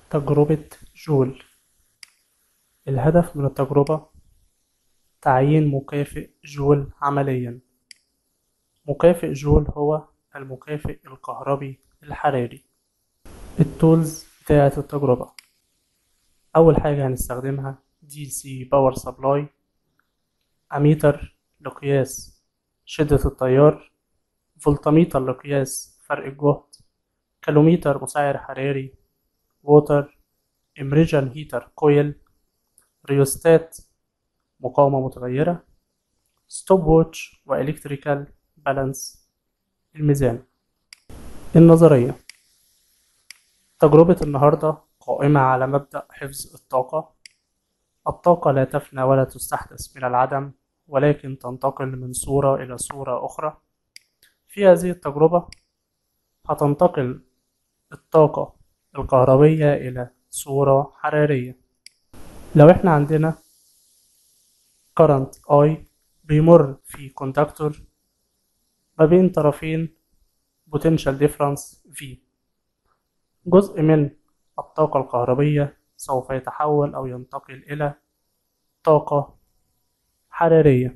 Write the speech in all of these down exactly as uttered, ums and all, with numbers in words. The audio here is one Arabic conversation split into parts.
تجربة جول. الهدف من التجربة تعيين مكافئ جول عمليا. مكافئ جول هو المكافئ الكهربي الحراري. التولز بتاعة التجربة: أول حاجة هنستخدمها دي سي باور سبلاي، أميتر لقياس شدة التيار، فولتميتر لقياس فرق الجهد، كالوميتر مسعر حراري، ووتر إمريجن هيتر كويل، ريوستات مقاومة متغيرة، ستوب ووتش وإلكتريكال بالانس الميزان. النظرية: تجربة النهاردة قائمة على مبدأ حفظ الطاقة. الطاقة لا تفنى ولا تستحدث من العدم، ولكن تنتقل من صورة إلى صورة أخرى. في هذه التجربة هتنتقل الطاقة الكهربية إلى صورة حرارية. لو احنا عندنا current I بيمر في كوندكتور ما بين طرفين potential difference V، جزء من الطاقة الكهربية سوف يتحول أو ينتقل إلى طاقة حرارية.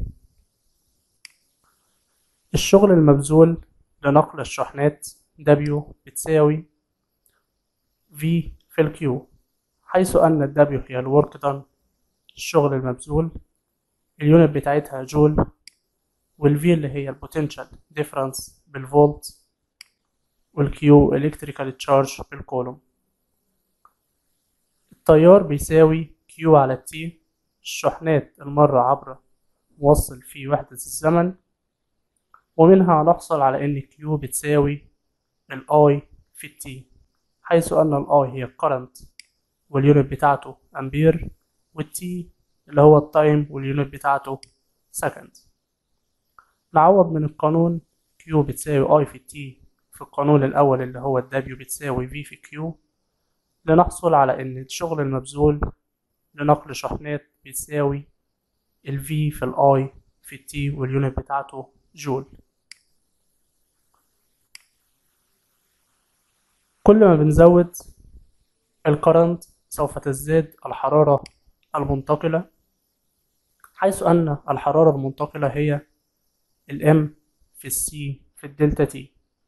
الشغل المبذول لنقل الشحنات W بتساوي V في ال Q، حيث أن ال W هي ال work done، الشغل المبذول، اليونت بتاعتها جول، وال V اللي هي ال potential difference بالفولت، وال Q electrical charge بالكولوم. التيار بيساوي Q على T، الشحنات المرة عبر موصل في وحدة الزمن، ومنها هنحصل على إن Q بتساوي ال I في ال T، حيث أن ال I هي current واليونت بتاعته أمبير، وال T اللي هو التايم واليونت بتاعته سكند. نعوض من القانون Q بتساوي I في T في القانون الأول اللي هو ال W بتساوي V في Q، لنحصل على إن الشغل المبذول لنقل شحنات بيساوي ال V في ال I في ال T واليونت بتاعته جول. كل ما بنزود الكرنت سوف تزداد الحرارة المنتقلة، حيث أن الحرارة المنتقلة هي ال M في ال C في الدلتا T.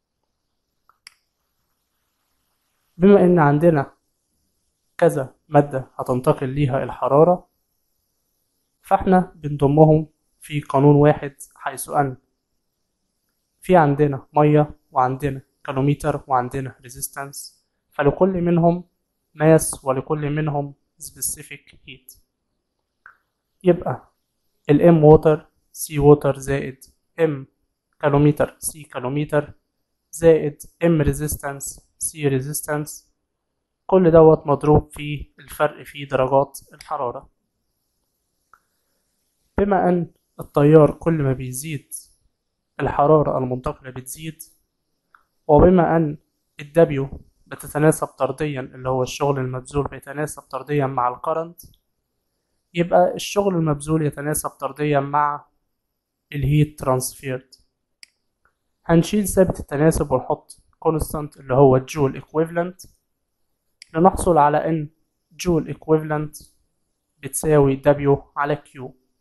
بما إن عندنا كذا مادة هتنتقل ليها الحرارة، فإحنا بنضمهم في قانون واحد، حيث أن في عندنا مية وعندنا كالوميتر وعندنا ريزيستانس، فلكل منهم ماس ولكل منهم specific heat. يبقى ال M water C water زائد M كالوميتر C كالوميتر زائد M resistance C resistance، كل دوت مضروب في الفرق في درجات الحرارة. بما أن التيار كل ما بيزيد الحرارة المنتقلة بتزيد، وبما أن ال W بتتناسب طرديا اللي هو الشغل المبذول بيتناسب طرديا مع الكرنت، يبقى الشغل المبذول يتناسب طرديا مع الهيت ترانسفيرد. هنشيل ثابت التناسب ونحط كونستانت اللي هو الجول ايكويفالنت، لنحصل على ان جول ايكويفالنت بتساوي W على Q.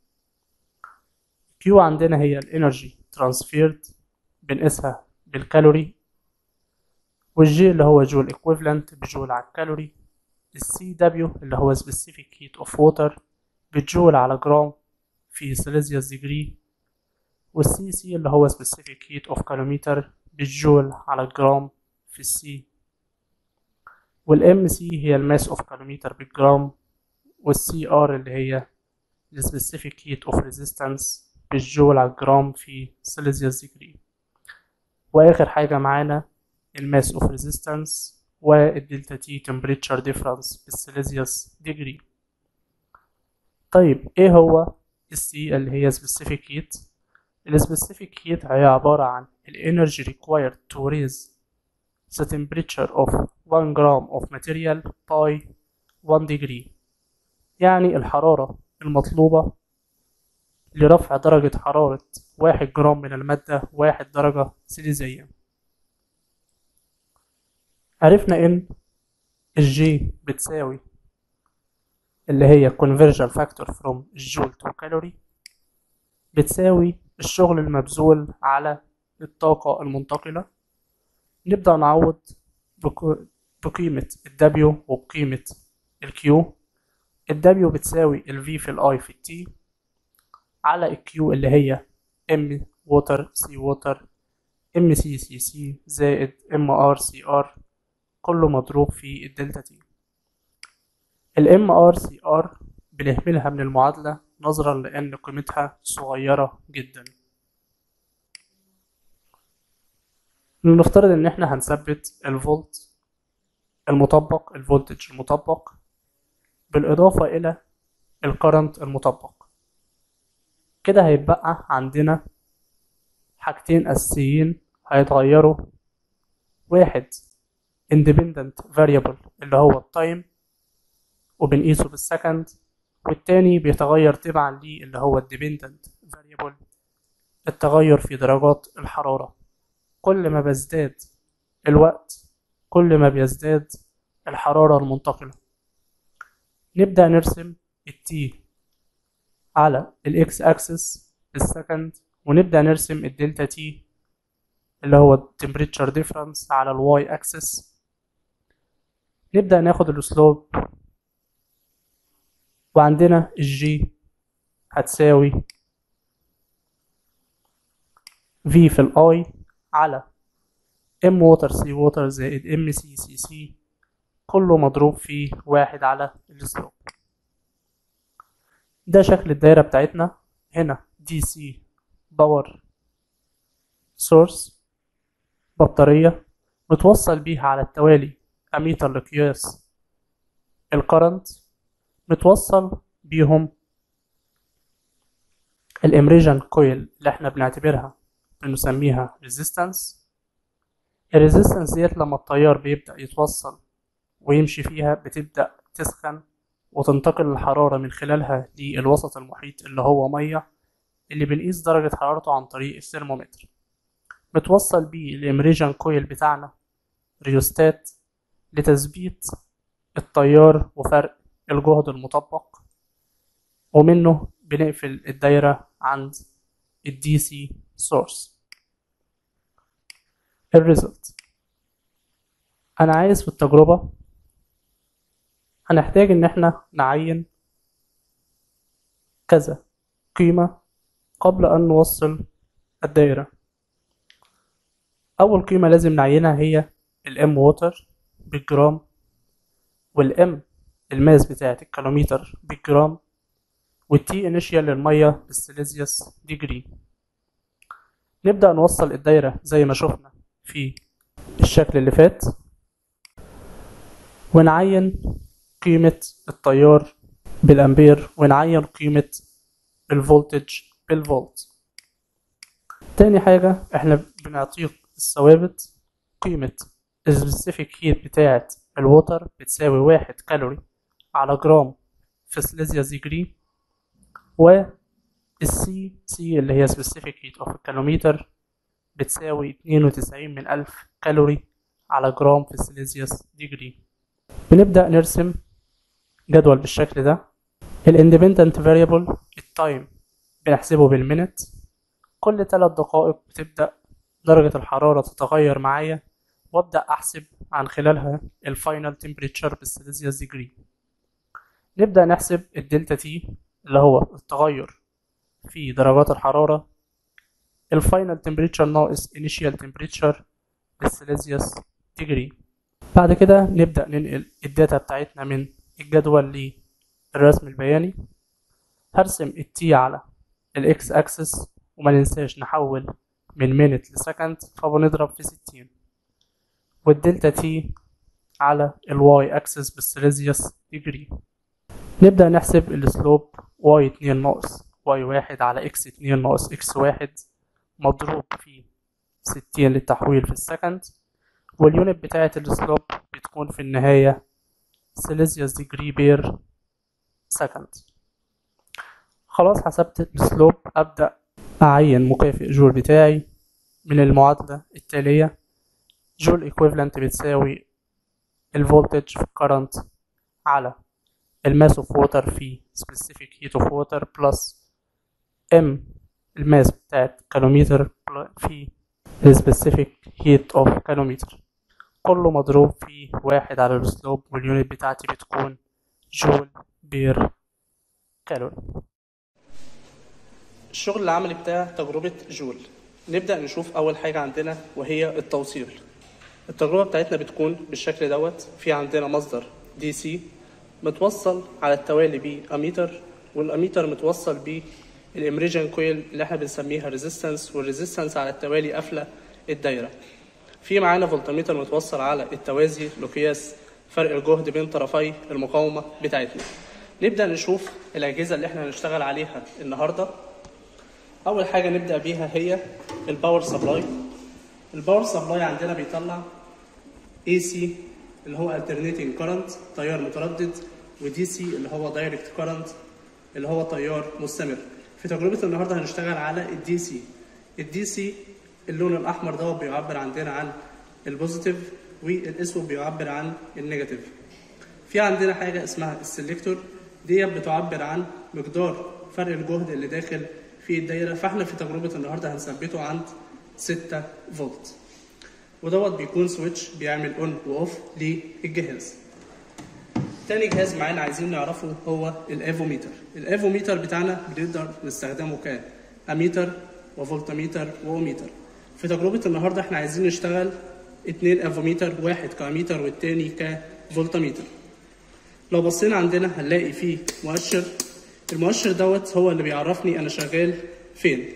Q عندنا هي الانرجي ترانسفيرد بنقيسها بالكالوري، والجي اللي هو جول ايكويفالنت بجول على الكالوري، السي دبليو اللي هو specific heat of water بجول على جرام في سيليزيوس ديجري، والسي سي اللي هو specific heat of kilometer بالجول على الجرام في السي، والام سي هي الماس اوف كيلومتر بالجرام، والسي ار اللي هي specific heat of resistance بالجول على الجرام في سيليزيوس ديجري. واخر حاجة معانا الماس اوف ريزيستانس والدلتا تي temperature difference بالسيليزيوس ديجري. طيب ايه هو السي اللي هي specific heat؟ السبيسيفيك heat هي عبارة عن ال energy required to raise the temperature of one gram of material by one degree، يعني الحرارة المطلوبة لرفع درجة حرارة واحد جرام من المادة واحد درجة سيليزية. عرفنا إن الجي بتساوي اللي هي conversion factor from الجول to calorie بتساوي الشغل المبذول على الطاقة المنتقلة. نبدأ نعوض بقيمة ال W وبقيمة ال Q. ال W بتساوي ال V في ال I في ال T على ال Q اللي هي M water C water M C C C زائد M R C R كله مضروب في الدلتا T. ال M R C R بنهملها من المعادلة نظرا لأن قيمتها صغيرة جدا. نفترض إن احنا هنثبت الفولت المطبق الفولتج المطبق بالإضافة إلى الكرنت المطبق. كده هيتبقى عندنا حاجتين أساسيين هيتغيروا، واحد independent variable اللي هو التايم وبنقيسه بالسكند، والتاني بيتغير تبعا ليه اللي هو dependent variable التغير في درجات الحرارة. كل ما بيزداد الوقت كل ما بيزداد الحرارة المنتقلة. نبدأ نرسم التي على الاكس اكسس بالسكند، ونبدأ نرسم الدلتا تي اللي هو temperature difference على الواي اكسس. نبدأ ناخد السلوب، وعندنا الجي هتساوي V في الاي على M water C water زائد M C C C كله مضروب في واحد على السلوب. ده شكل الدايرة بتاعتنا. هنا دي سي باور سورس بطارية متوصل بيها على التوالي أميتر لقياس الكرنت، متوصل بيهم الامريجن كويل اللي احنا بنعتبرها بنسميها ريزيستانس. الريزيستانس ديت لما التيار بيبدأ يتوصل ويمشي فيها بتبدأ تسخن وتنتقل الحرارة من خلالها للوسط المحيط اللي هو مية اللي بنقيس درجة حرارته عن طريق الثرمومتر. متوصل بيه الامريجن كويل بتاعنا ريوستات لتثبيت التيار وفرق الجهد المطبق، ومنه بنقفل الدايرة عند الدي سي سورس. الريزلت أنا عايز في التجربة هنحتاج إن احنا نعين كذا قيمة قبل أن نوصل الدايرة. أول قيمة لازم نعينها هي الام ووتر بالجرام، والام الماس بتاعت الكيلومتر بالجرام، والتي انيشيال للمية بالسيليزيوس ديجري. نبدأ نوصل الدايرة زي ما شفنا في الشكل اللي فات، ونعين قيمة التيار بالأمبير، ونعين قيمة الفولتج بالفولت. تاني حاجة احنا بنعطيه الثوابت. قيمة السبيسيفيك هيت بتاعة الووتر بتساوي واحد كالوري على جرام في سيليزيوس ديجري، والسي سي اللي هي سبيسيفيك هيت اوف الكيلومتر بتساوي اتنين وتسعين من ألف كالوري على جرام في سيليزيوس ديجري. بنبدأ نرسم جدول بالشكل ده. الاندبندنت فاريبل التايم بنحسبه بالمينت. كل ثلاث دقائق بتبدأ درجة الحرارة تتغير معايا، وابدأ احسب عن خلالها الفاينل تمبريتشر بالسيليزيوس ديجري. نبدأ نحسب الدلتا تي اللي هو التغير في درجات الحرارة، الفاينل تمبريتشر ناقص initial تمبريتشر بالسيليزيوس ديجري. بعد كده نبدأ ننقل الداتا بتاعتنا من الجدول للرسم البياني. هرسم التي على الاكس اكسس، وما ننساش نحول من مينت لسكند فبنضرب في ستين، والدلتا تي على الواي اكسس بالسيليزيوس ديجري. نبدأ نحسب السلوب واي اتنين ناقص واي واحد على اكس اتنين ناقص اكس واحد مضروب في ستين للتحويل في السكند، واليونت بتاعة السلوب بتكون في النهاية سيليزيوس ديجري بير سكند. خلاص حسبت السلوب. أبدأ أعين مكافئ جول بتاعي من المعادلة التالية. جول equivalent بتساوي الفولتج في الكرنت على الماس اوف ووتر في specific heat of water بلس ام الماس بتاعت كالومتر في specific heat of كالومتر، كله مضروب في واحد على السلوب، واليونت بتاعتي بتكون جول بير كالوري. الشغل العملي بتاع تجربة جول، نبدأ نشوف أول حاجة عندنا وهي التوصيل. التجربة بتاعتنا بتكون بالشكل دوت، في عندنا مصدر دي سي متوصل على التوالي بأميتر، والأميتر متوصل بالإمريجن كويل اللي احنا بنسميها ريزيستنس، والريزيستنس على التوالي قافلة الدايرة. في معانا فولتميتر متوصل على التوازي لقياس فرق الجهد بين طرفي المقاومة بتاعتنا. نبدأ نشوف الأجهزة اللي احنا هنشتغل عليها النهاردة. أول حاجة نبدأ بيها هي الباور سبلاي. الباور سبلاي عندنا بيطلع اي سي اللي هو alternating current تيار متردد، ودي سي اللي هو direct current اللي هو تيار مستمر. في تجربة النهاردة هنشتغل على الدي سي. الدي سي اللون الأحمر ده بيعبر عندنا عن البوزيتيف، والأسود بيعبر عن النيجاتيف. في عندنا حاجة اسمها السلكتور، دي بتعبر عن مقدار فرق الجهد اللي داخل في الدايرة، فاحنا في تجربة النهاردة هنثبته عند ستة فولت، ودوت بيكون سويتش بيعمل اون واوف للجهاز. تاني جهاز معانا عايزين نعرفه هو الافوميتر. الافوميتر بتاعنا بنقدر نستخدمه كاميتر وفولتميتر واوميتر. في تجربة النهاردة احنا عايزين نشتغل اتنين افوميتر، واحد كاميتر والتاني كفولتميتر. لو بصينا عندنا هنلاقي فيه مؤشر، المؤشر دوت هو اللي بيعرفني انا شغال فين.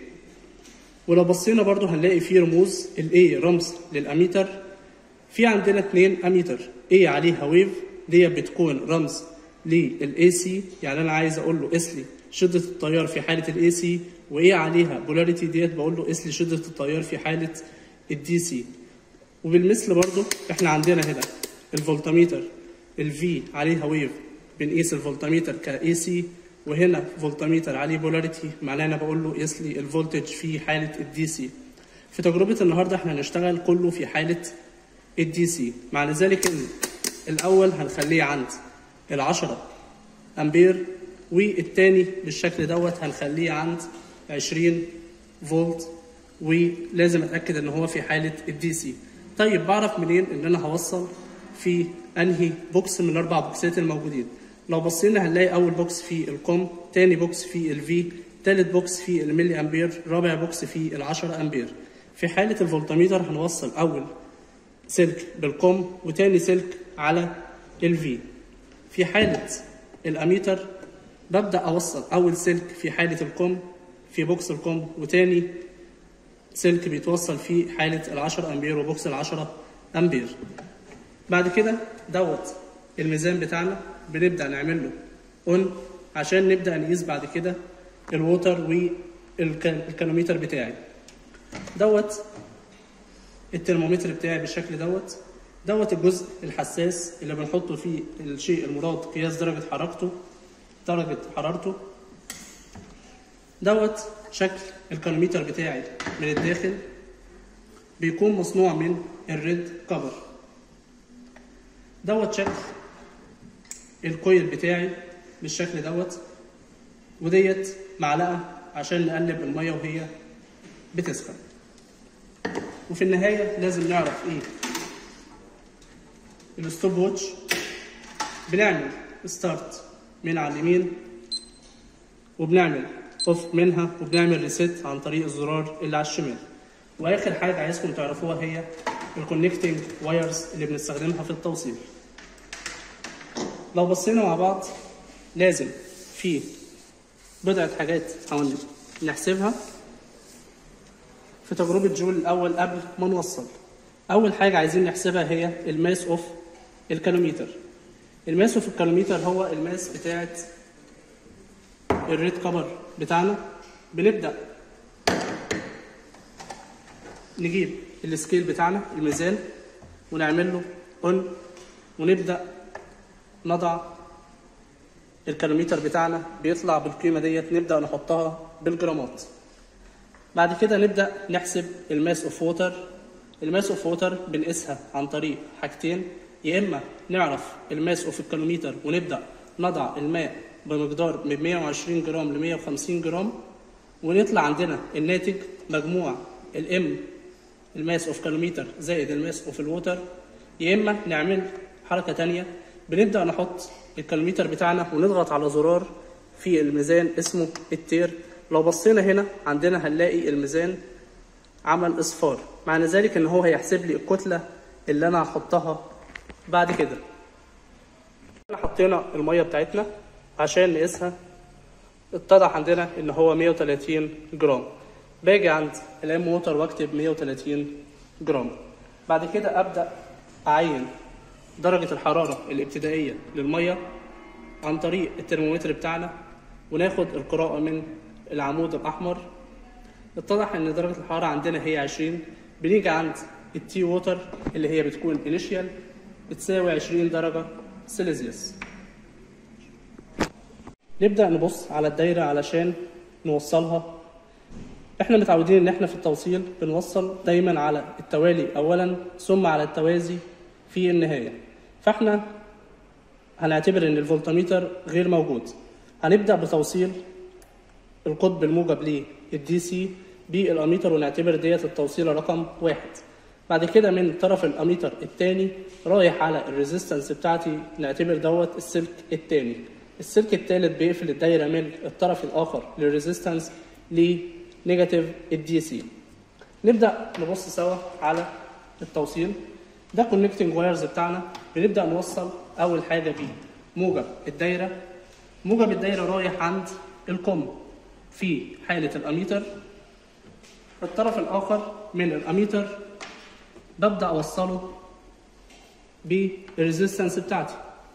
ولو بصينا برضو هنلاقي فيه رموز، ال A رمز للاميتر. في عندنا اتنين اميتر، A عليها ويف دي بتكون رمز لل A C، يعني انا عايز اقول له قيس لي شدة التيار في حالة ال A C، و A عليها بولاريتي ديت بقول له قيس لي شدة التيار في حالة ال D C. وبالمثل برضو احنا عندنا هنا الفولتميتر ال V عليها ويف بنقيس الفولتميتر ك A C، وهنا فولتميتر عليه بولاريتي معناه انا بقول له قيس لي الفولتج في حاله الدي سي. في تجربه النهارده احنا هنشتغل كله في حاله الدي سي، معنى ذلك ان الاول هنخليه عند ال عشرة امبير، والتاني بالشكل دوت هنخليه عند عشرين فولت، ولازم اتاكد ان هو في حاله الدي سي. طيب بعرف منين ان انا هوصل في انهي بوكس من الاربع بوكسات الموجودين؟ لو بصينا هنلاقي اول بوكس فيه الكوم، تاني بوكس فيه الفي، تالت بوكس فيه الملي امبير، رابع بوكس فيه العشرة امبير. في حالة الفولتميتر هنوصل اول سلك بالكوم وتاني سلك على الفي. في حالة الاميتر ببدأ اوصل اول سلك في حالة الكوم في بوكس الكوم، وتاني سلك بيتوصل في حالة العشرة امبير وبوكس العشرة امبير. بعد كده دوت الميزان بتاعنا بنبدأ نعمل له اون عشان نبدأ نقيس بعد كده الووتر والكالومتر بتاعي. دوت الترمومتر بتاعي بالشكل دوت. دوت الجزء الحساس اللي بنحطه فيه الشيء المراد قياس درجة حرارته درجة حرارته. دوت شكل الكالومتر بتاعي من الداخل، بيكون مصنوع من الريد كفر. دوت شكل الكويل بتاعي بالشكل دوت، وديت معلقه عشان نقلب الميه وهي بتسخن. وفي النهايه لازم نعرف ايه الستوب ووتش. بنعمل ستارت من على اليمين، وبنعمل اوف منها، وبنعمل ريست عن طريق الزرار اللي على الشمال. واخر حاجه عايزكم تعرفوها هي الكونكتنج وايرز اللي بنستخدمها في التوصيل. لو بصينا مع بعض لازم في بضعة حاجات حاولنا نحسبها في تجربة جول الأول قبل ما نوصل. أول حاجة عايزين نحسبها هي الماس أوف الكالومتر. الماس أوف الكالومتر هو الماس بتاعت الريد كفر بتاعنا. بنبدأ نجيب السكيل بتاعنا الميزان ونعمل له اون، ونبدأ نضع الكالومتر بتاعنا بيطلع بالقيمة ديت، نبدأ نحطها بالجرامات. بعد كده نبدأ نحسب الماس اوف ووتر. الماس اوف ووتر بنقيسها عن طريق حاجتين، يا اما نعرف الماس اوف الكالوريمتر ونبدا نضع الماء بمقدار من مية وعشرين جرام ل مية وخمسين جرام، ونطلع عندنا الناتج مجموع الام الماس اوف كالوريمتر زائد الماس اوف الووتر. يا اما نعمل حركه تانية، بنبدا نحط الكالوريمتر بتاعنا ونضغط على زرار في الميزان اسمه التير. لو بصينا هنا عندنا هنلاقي الميزان عمل اصفار، معنى ذلك ان هو هيحسب لي الكتله اللي انا هحطها بعد كده. احنا حطينا الميه بتاعتنا عشان نقيسها، اتضح عندنا ان هو مية وتلاتين جرام. باجي عند الام ووتر واكتب مية وتلاتين جرام. بعد كده ابدا اعين درجه الحراره الابتدائيه للميه عن طريق الترمومتر بتاعنا، وناخد القراءه من العمود الاحمر. اتضح ان درجه الحراره عندنا هي عشرين. بنيجي عند التي ووتر اللي هي بتكون انيشيال بتساوي عشرين درجه سيليزيوس. نبدا نبص على الدايره علشان نوصلها. احنا متعودين ان احنا في التوصيل بنوصل دايما على التوالي اولا ثم على التوازي في النهايه، فاحنا هنعتبر ان الفولتميتر غير موجود. هنبدا بتوصيل القطب الموجب للدي سي بالاميتر، ونعتبر ديت التوصيله رقم واحد. بعد كده من طرف الاميتر الثاني رايح على الريزيستنس بتاعتي، نعتبر دوت السلك الثاني. السلك الثالث بيقفل الدايره من الطرف الاخر للريزيستنس لنيجاتيف الدي سي. نبدا نبص سوا على التوصيل. ده كونكتنج وايرز بتاعنا. بنبدا نوصل اول حاجه بيه موجب الدايره. موجب الدايره رايح عند القم في حاله الاميتر. الطرف الاخر من الاميتر ببدا اوصله بالريزيستنس بتاعتي،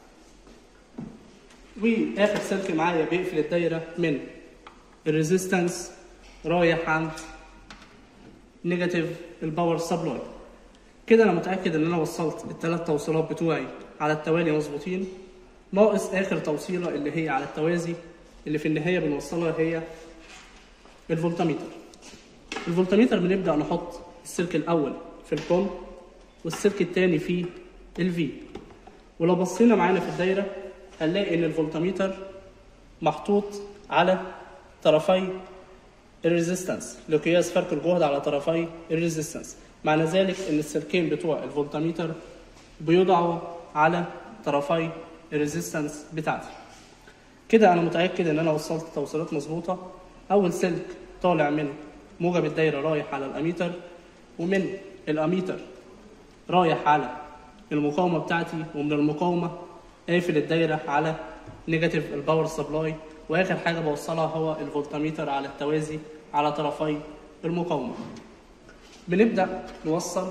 واخر سلك معايا بيقفل الدايره من الريزيستنس رايح عند نيجاتيف الباور سبلاي. كده انا متاكد ان انا وصلت الثلاث توصيلات بتوعي على التوالي مظبوطين، ناقص اخر توصيله اللي هي على التوازي اللي في النهايه بنوصلها هي الفولتميتر. الفولتميتر بنبدا نحط السلك الاول في الكم والسلك الثاني في الفي. ولو بصينا معانا في الدايره هنلاقي ان الفولتميتر محطوط على طرفي الريزيستنس لقياس فرق الجهد على طرفي الريزيستنس. معنى ذلك ان السلكين بتوع الفولتميتر بيوضعوا على طرفي الريزيستنس بتاعتي. كده انا متاكد ان انا وصلت توصيلات مظبوطه. اول سلك طالع من موجب الدايره رايح على الاميتر، ومن الاميتر رايح على المقاومه بتاعتي، ومن المقاومه قافل الدايره على نيجاتيف الباور سبلاي. واخر حاجه بوصلها هو الفولتميتر على التوازي على طرفي المقاومه. بنبدا نوصل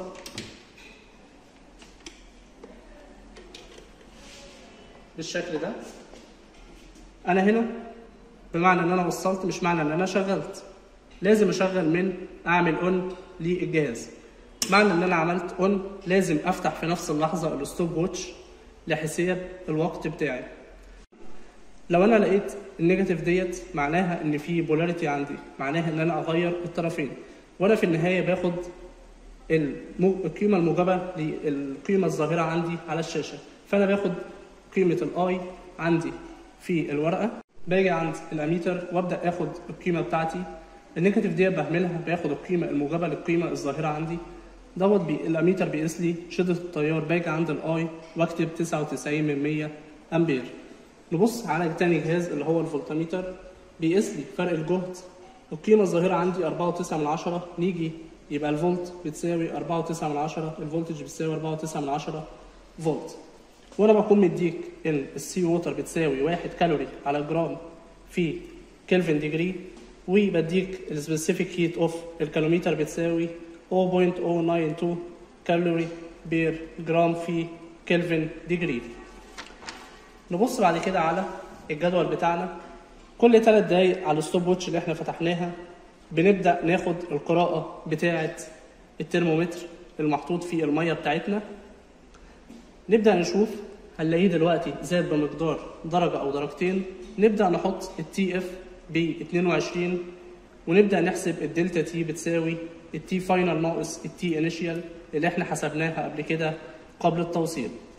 بالشكل ده. انا هنا بمعنى ان انا وصلت مش معنى ان انا شغلت، لازم اشغل من اعمل اون للجهاز. معنى ان انا عملت اون لازم افتح في نفس اللحظه الستوب ووتش لحساب الوقت بتاعي. لو انا لقيت النيجاتيف ديت معناها ان في بولاريتي عندي، معناها ان انا اغير الطرفين، وانا في النهايه باخد القيمه الموجبه للقيمه الظاهره عندي على الشاشه. فانا باخد قيمه الاي عندي في الورقه، باجي عند الاميتر وابدا اخد القيمه بتاعتي. النيجاتيف ديت بهملها، باخد القيمه الموجبه للقيمه الظاهره عندي. دوت بي الاميتر بيقيس لي شده التيار. باجي عند الاي واكتب تسعة وتسعين من مية امبير. نبص على تاني جهاز اللي هو الفولتميتر، بيقيس لي فرق الجهد. القيمه الظاهره عندي أربعة وتسعة من عشرة. نيجي يبقى الفولت بتساوي أربعة وتسعة من عشرة، الفولتج بتساوي أربعة وتسعة من عشرة فولت. وانا بكون مديك ان السي ووتر بتساوي واحد كالوري على جرام في كلفن ديجري، وبديك السبيسيفيك هيت اوف الكالومتر بتساوي صفر فاصلة صفر تسعة اتنين كالوري بير جرام في كلفن ديجري. نبص بعد كده على الجدول بتاعنا. كل ثلاث دقايق على الستوب ووتش اللي احنا فتحناها بنبدا ناخد القراءه بتاعه الترمومتر المحطوط في الميه بتاعتنا. نبدا نشوف هنلاقيه دلوقتي زاد بمقدار درجه او درجتين. نبدا نحط التي اف ب اتنين وعشرين، ونبدا نحسب الدلتا تي بتساوي التي فاينل ناقص التي انيشيال اللي احنا حسبناها قبل كده قبل التوصيل.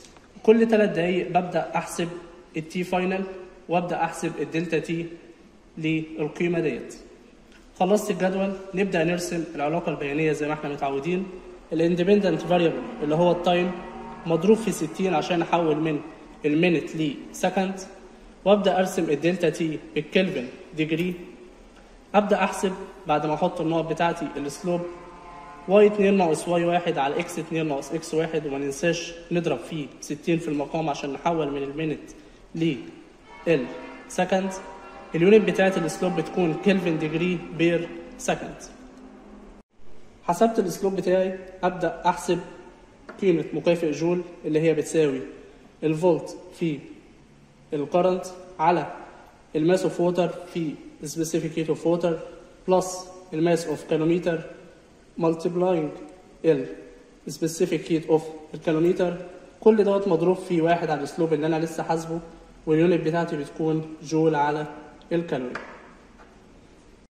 كل ثلاث دقايق ببدأ أحسب التي فاينل وأبدأ أحسب الدلتا تي للقيمة ديت. خلصت الجدول، نبدأ نرسم العلاقة البيانية زي ما احنا متعودين. الاندبندنت فاريبل اللي هو التايم مضروب في ستين عشان أحول من المينت لسكند، وأبدأ أرسم الدلتا تي بالكلفن ديجري. أبدأ أحسب بعد ما أحط النقط بتاعتي السلوب واي اتنين ناقص واي واحد على اكس اتنين ناقص اكس واحد، وما ننساش نضرب فيه ستين في المقام عشان نحول من المينت للسكند. اليونت بتاعت السلوب بتكون كلفن ديجري بير سكند. حسبت السلوب بتاعي، أبدأ أحسب قيمة مكافئ جول اللي هي بتساوي الفولت في الكرنت على الماس اوف ووتر في specific heat of water بلس الماس اوف كيلومتر multiplying ال specific heat of الكيلومتر. كل دوت مضروب في واحد على السلوب اللي انا لسه حاسبه، واليونت بتاعتي بتكون جول على الكالوري.